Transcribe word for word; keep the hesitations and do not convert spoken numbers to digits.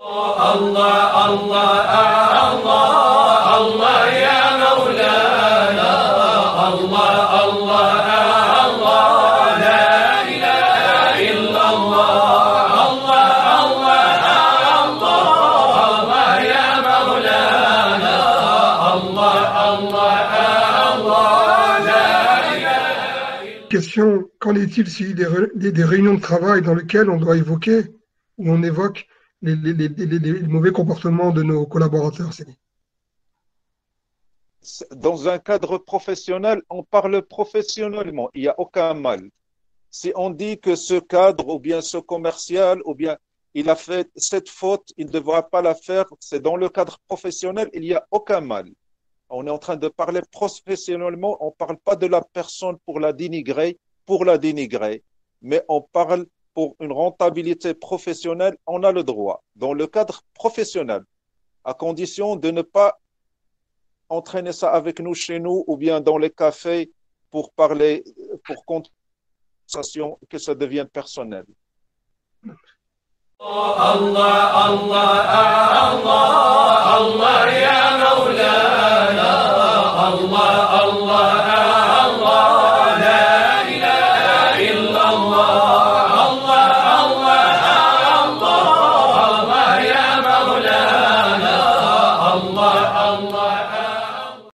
الله الله الله الله يا مولانا الله الله الله لا إله إلا الله الله الله الله يا مولانا الله الله الله لا إله. Question, qu'en est-il s'il y a des, des, des réunions de travail dans lesquelles on doit évoquer ou on évoque les, les, les, les, les mauvais comportements de nos collaborateurs? C'est... Dans un cadre professionnel, on parle professionnellement, il n'y a aucun mal. Si on dit que ce cadre ou bien ce commercial ou bien il a fait cette faute, il ne devra pas la faire, c'est dans le cadre professionnel, il n'y a aucun mal. On est en train de parler professionnellement, on ne parle pas de la personne pour la dénigrer, pour la dénigrer, mais on parle pour une rentabilité professionnelle, on a le droit, dans le cadre professionnel, à condition de ne pas entraîner ça avec nous chez nous ou bien dans les cafés pour parler, pour conversation, que ça devienne personnel. Allah, Allah, Allah.